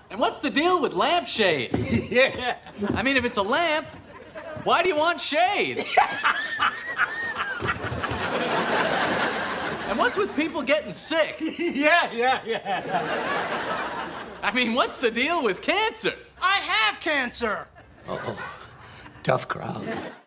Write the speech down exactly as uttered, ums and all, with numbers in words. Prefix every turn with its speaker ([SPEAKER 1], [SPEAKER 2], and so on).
[SPEAKER 1] And what's the deal with lampshades?
[SPEAKER 2] Yeah.
[SPEAKER 1] I mean, if it's a lamp, why do you want shade? And what's with people getting sick?
[SPEAKER 2] Yeah, yeah, yeah.
[SPEAKER 1] I mean, what's the deal with cancer?
[SPEAKER 3] I have cancer.
[SPEAKER 2] Oh, tough crowd.